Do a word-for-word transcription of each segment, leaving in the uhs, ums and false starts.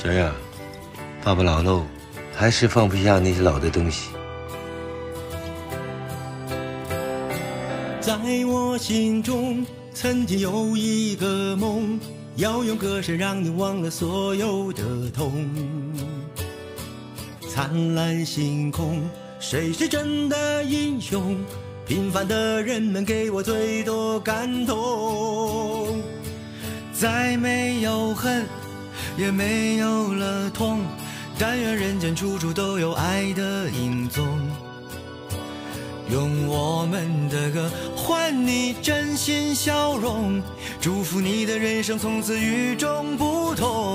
娟儿啊，爸爸老喽，还是放不下那些老的东西。 在我心中，曾经有一个梦，要用歌声让你忘了所有的痛。灿烂星空，谁是真的英雄？平凡的人们给我最多感动。再没有恨，也没有了痛，但愿人间处处都有爱的影踪。用我们的歌换你真心笑容，祝福你的人生从此与众不同。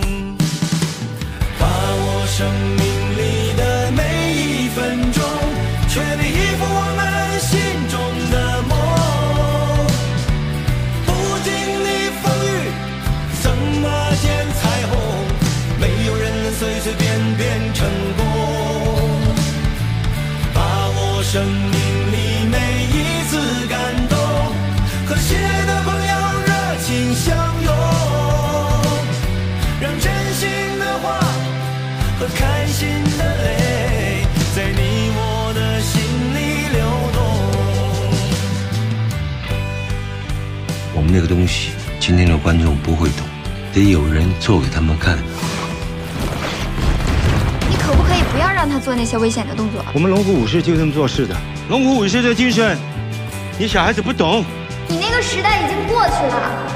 把我生命里的每一分钟，全力以赴我们心中的梦。不经历风雨，怎么见彩虹？没有人能随随便便成功。把我生命里每一次感动，和心爱的朋友热情相拥，让真心的话和开心的泪，在你我的心里流动。我们那个东西，今天的观众不会懂，得有人做给他们看。 你可不可以不要让他做那些危险的动作？ 我们龙虎武士就这么做事的。龙虎武士的精神，你小孩子不懂。 你那个时代已经过去了。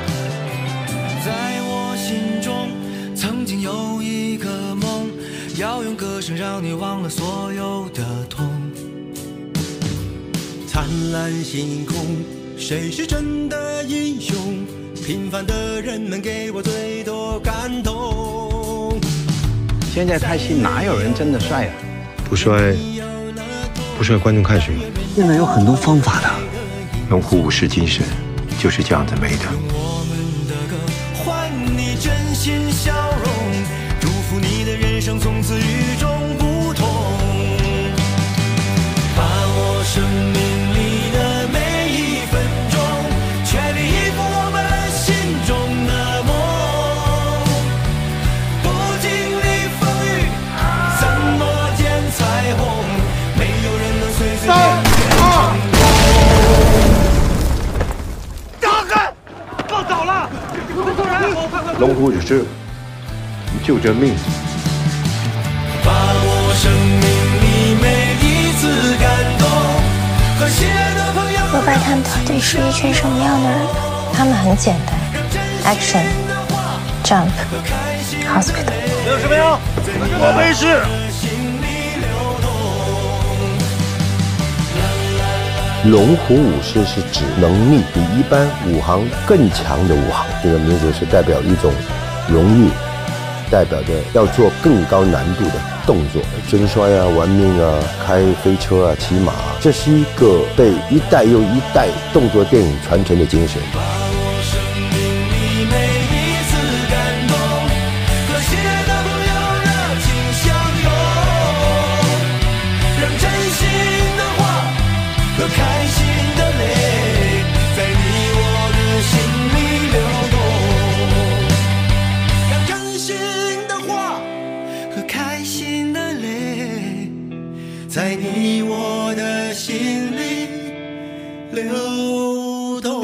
在我心中，曾经有一个梦，要用歌声让你忘了所有的痛。灿烂星空，谁是真的英雄？平凡的人们给我最多感动。 现在拍戏哪有人真的帅啊？ 不帅，不帅，观众看什么？ 现在有很多方法的。 龙虎武士精神就是这样子没的。 用我们的歌换你真心笑容，祝福你的人生从此与众不同。把我生命里的每一分钟，全力以赴我们心中的梦。不经历风雨，怎么见彩虹？没有人能随随便便成功。 打开！放倒了！ 龙虎武士，就这命。 把我生命里每一次感动，和心爱的朋友。 罗拜他们到底是一群什么样的人？他们很简单 ，action, jump, hospital。 有什么呀？我没事。 龙虎武士是指能力比一般武行更强的武行，这个名字是代表一种荣誉，代表着要做更高难度的动作，真摔啊、玩命啊、开飞车啊、骑马啊，这是一个被一代又一代动作电影传承的精神。 开心的泪，在你我的心里流动。让真心的话和开心的泪，在你我的心里流动。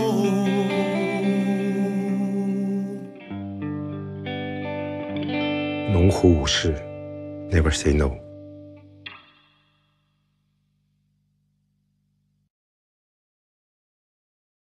龙虎武士 ，Never say no。